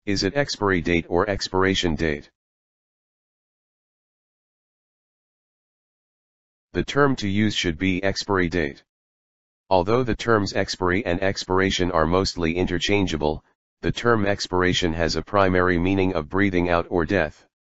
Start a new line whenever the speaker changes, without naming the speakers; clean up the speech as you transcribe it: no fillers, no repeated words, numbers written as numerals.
Is it expiry date or expiration date? The term to use should be expiry date. Although the terms expiry and expiration are mostly interchangeable, the term expiration has a primary meaning of breathing out or death.